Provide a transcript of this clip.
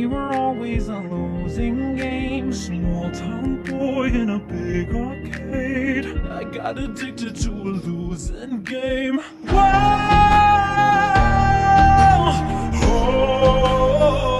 we were always a losing game. Small town boy in a big arcade. I got addicted to a losing game. Whoa, oh.